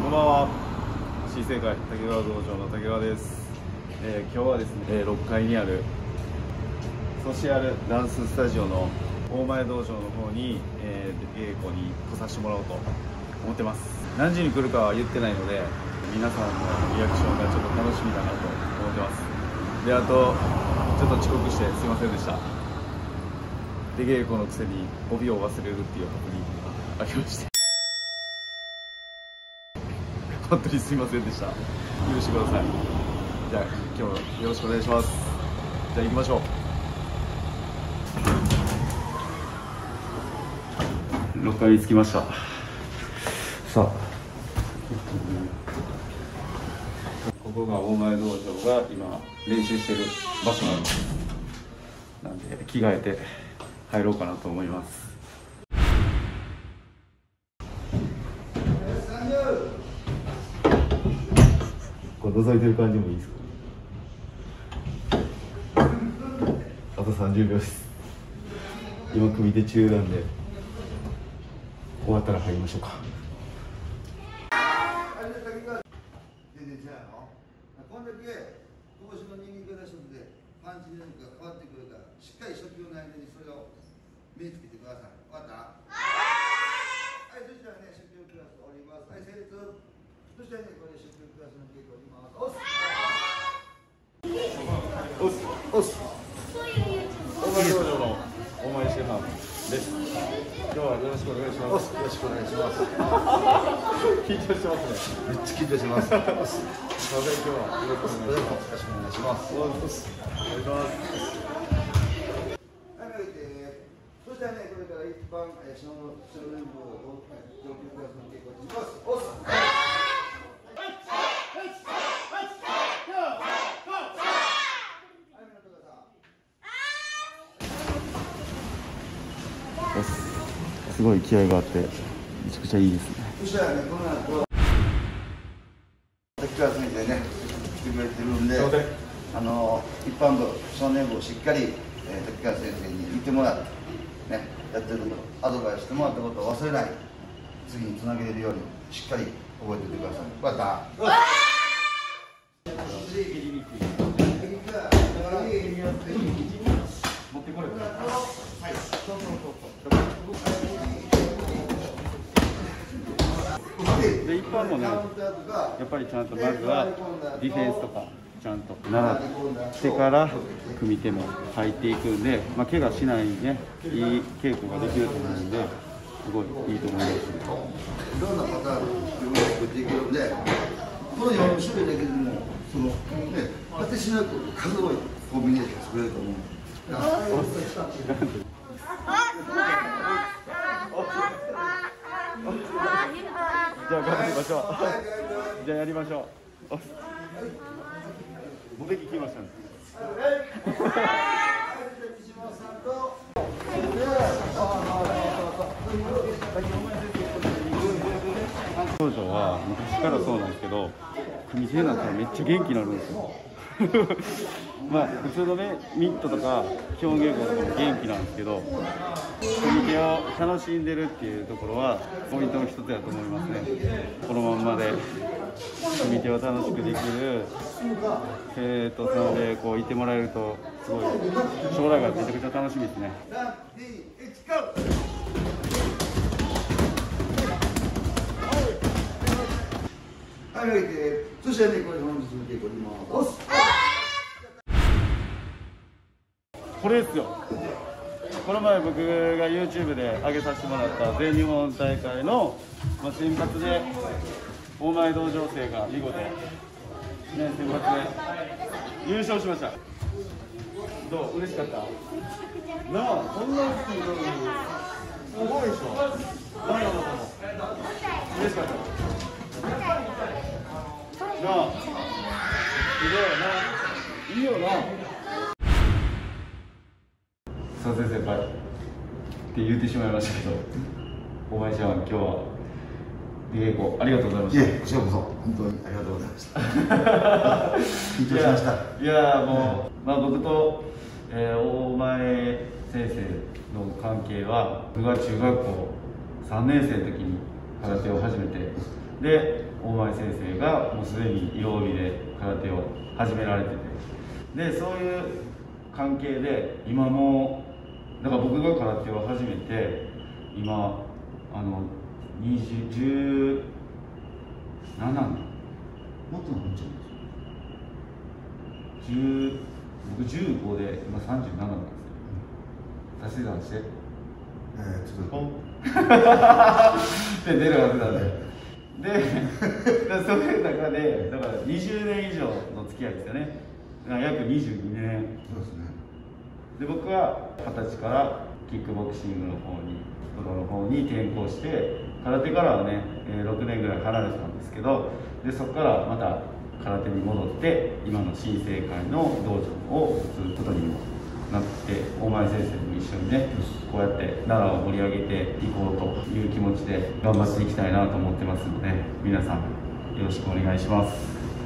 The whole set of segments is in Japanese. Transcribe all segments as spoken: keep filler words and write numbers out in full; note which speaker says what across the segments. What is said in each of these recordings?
Speaker 1: んばんは。新世界竹川道場の竹川です。えー、今日はですね、えー、ろっかいにあるソシアルダンススタジオの大前道場の方に、えー、稽古に来させてもらおうと思ってます。何時に来るかは言ってないので、皆さんのリアクションがちょっと楽しみだなと思ってます。で、あとちょっと遅刻してすいませんでした。出稽古のくせに帯を忘れるっていうハプニングがありまして、本当にすいませんでした。許してください。じゃあ今日よろしくお願いします。じゃあ行きましょう。ろっかいに着きました。さあ、ここが大前道場が今練習してる場所なんです。なんで着替えて入ろうかなと思います。これ覗いてる感じもいいですか？あとさんじゅうびょうです。今組手中なんで終わったら入りましょうか。
Speaker 2: 全然違うの。こんだけ投資の人間から一つでパンチの力が変わってくるから、しっかり初級の間にそれを身につけてください。分かった？はい、そしたらね、初級クラスおります。はい、成立。そしたらね、これ初級クラスの稽古おります。押す押す押す。
Speaker 1: 大前道場の大前シェファーです。今日はよろしくお願いします。
Speaker 2: よろしくお願いします。
Speaker 1: 緊張してますね。
Speaker 2: めっちゃ緊張します。
Speaker 1: すいません、今日はよろしくお願いします。
Speaker 2: よろしくお願いします。
Speaker 1: お願いします。
Speaker 2: はい、て。そしたらね、これから一般少年部を上級クラスの稽古をします。押す。
Speaker 1: すごい気合があってめちゃくちゃいいですね。
Speaker 2: そしたらね、この後滝川先生ね来てくれてるんで、あの一般部少年部をしっかり、えー、滝川先生に見てもらってね、やってることアドバイスしてもらったことを忘れない、次につなげれるようにしっかり覚えておいてください。分かった？
Speaker 1: 持ってこれる。はい。そうそうそうそう。で一般もね、やっぱりちゃんとまずはディフェンスとかちゃんと習ってから組み手も入っていくんで、まあ、怪我しないね、いい稽古ができると思うんで、すごいいいと思います。
Speaker 2: いろんなパターンを作っていけるんで、このよん種類だけでもそのね、果てしなく数多いコンビネーション作れると思う。
Speaker 1: じゃあ頑張りましょう。じゃあやりましょう。モテキ来ましたね。道場は昔からそうなんですけど、組手になったらめっちゃ元気になるんですよ。まあ普通のね、ミットとか基本稽古とかも元気なんですけど、組手を楽しんでるっていうところはポイントの一つだと思いますね。このまんまで組手を楽しくできる生徒さんでこういてもらえると、すごい将来がめちゃくちゃ楽しみですね。
Speaker 2: はい、そしてね、これ本日の稽古に回す。
Speaker 1: これですよ。この前僕が YouTube で上げさせてもらった全日本大会の、まあ、選抜で大前道場生が見事、ね、選抜で優勝しました。どう？嬉しかった？なあ、こんな大きいのにすごいでしょ。何やろうと思う。嬉しかった。なあ、いいよな。いいよな。すいません先輩って言ってしまいましたけど、大前ちゃん、今日は出稽古ありがとうございました。
Speaker 2: いえ、こちらこそ本当にありがとうございました。緊張しました。
Speaker 1: いや、いやもう、まあ、僕と、えー、大前先生の関係は僕が中学校さんねん生の時に空手を始めて、で大前先生がもうすでに色帯で空手を始められてて、でそういう関係で今もだから僕が空手を始めて今あのにじゅうななねん、
Speaker 2: もっとなんちゃ
Speaker 1: じゅう僕じゅうごで今さんじゅうなななんですよ。足し算して、
Speaker 2: えー、ちょっとポン
Speaker 1: って出るはずなんで、でそういう中でだからにじゅうねん以上の付き合いですよね。約にじゅうにねん。
Speaker 2: そうですね。
Speaker 1: で僕ははたちからキックボクシングの方にプロの方に転向して、空手からはねろくねんぐらい離れてたんですけど、でそこからまた空手に戻って今の新生会の道場をすることにもなって、大前先生も一緒にねこうやって奈良を盛り上げていこうという気持ちで頑張っていきたいなと思ってますので、皆さんよろしくお願いします。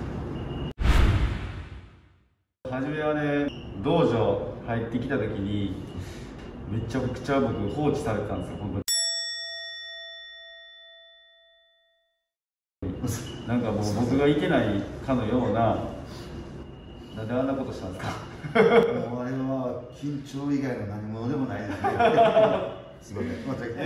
Speaker 1: 初めはね道場入ってきた時にめちゃくちゃ僕放置されてたんですよ、本当に。なんかもう僕がいけないかのような、なんであんなことしたんですか。
Speaker 2: もうあれは緊張以外の何物でもないですね。すみません。また来て。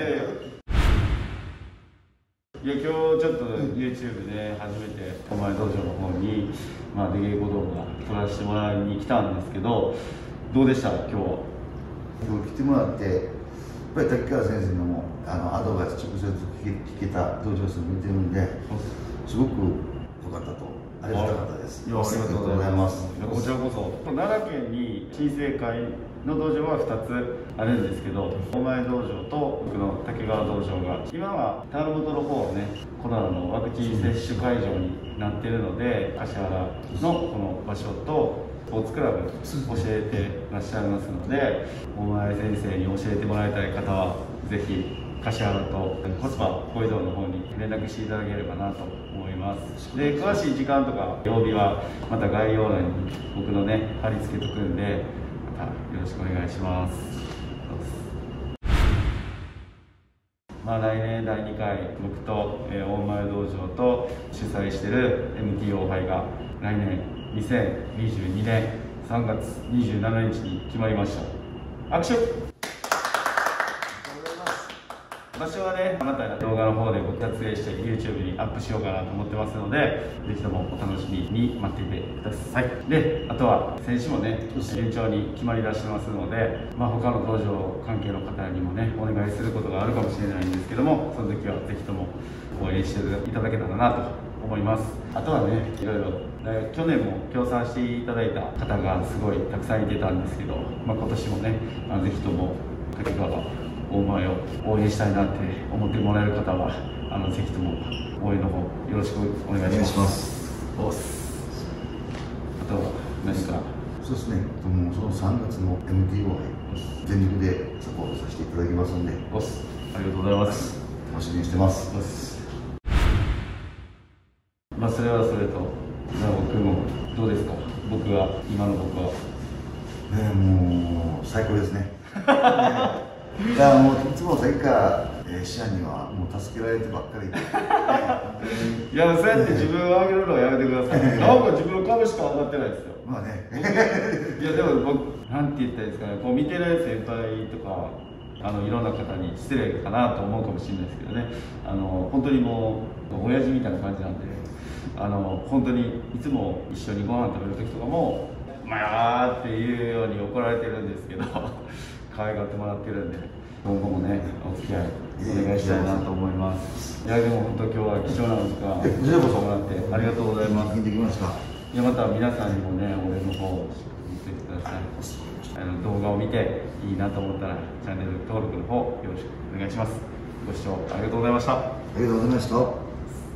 Speaker 1: いや今日ちょっと YouTube で初めてお前道場の方に、まあ、出稽古動画撮らせてもらいに来たんですけど、どうでした今日は。
Speaker 2: 今日来てもらってやっぱり滝川先生のもあのアドバイス直接聞け聞けた道場数見てるんですごく良かったと、ありがたかったです。
Speaker 1: いや、ありがとうございます。こちらこそ奈良県に新生会の道場はふたつあるんですけど、大前道場と僕の竹川道場が今は田野本の方はねコロナのワクチン接種会場になってるので、橿原のこの場所とスポーツクラブ教えてらっしゃいますので、大前先生に教えてもらいたい方はぜひ橿原とコスパ小移動の方に連絡していただければなと思います。で詳しい時間とか曜日はまた概要欄に僕のね貼り付けとくんで、またよろしくお願いします。まあ、来年だいにかい僕と、えー、大前道場と主催している エムティーオー 杯が来年にせんにじゅうにねんさんがつにじゅうしちにちに決まりました。握手。場所はね、また動画の方で僕撮影して YouTube にアップしようかなと思ってますので、ぜひともお楽しみに待っていてください。で、あとは選手もね、順調に決まりだしてますので、まあ、他の道場関係の方にもね、お願いすることがあるかもしれないんですけども、その時はぜひとも応援していただけたらなと思います。あとはね、いろいろ去年も協賛していただいた方がすごいたくさんいてたんですけど、まあ、今年もね、あのぜひとも竹川大前を応援したいなって思ってもらえる方は、あのぜひとも応援の方よろしくお願いします。おす。あとは何か。
Speaker 2: そうですね。もうそのさんがつの エムティーオー 杯全力でサポートさせていただきますので、
Speaker 1: おす。ありがとうございます。
Speaker 2: 楽しみにしてます。
Speaker 1: おす。まあそれはそれと、僕もどうですか。僕は今の僕は。
Speaker 2: ね、もう最高ですね。ねいやもういつもさっきから視野にはもう助けられてばっかりで
Speaker 1: いやそうやって自分を上げるのはやめてください。なんか自分の株しか上がってないですよ。
Speaker 2: まあね
Speaker 1: いやでも僕なんて言ったらいいですかね、こう見てる先輩とかあのいろんな方に失礼かなと思うかもしれないですけどね、あの本当にもう親父みたいな感じなんで、あの本当にいつも一緒にご飯食べる時とかも「まあ」っていうように怒られてるんですけど可愛がってもらってるんで、今後もねお付き合いお願いしたいなと思います。いやでも本当今日は貴重なお時間
Speaker 2: こちらこそ
Speaker 1: もらってありがとうございます。
Speaker 2: 聞いてきました。
Speaker 1: いやまた皆さんにもね俺の方を見てください。あの動画を見ていいなと思ったらチャンネル登録の方よろしくお願いします。ご視聴ありがとうございました。
Speaker 2: ありがとうございました。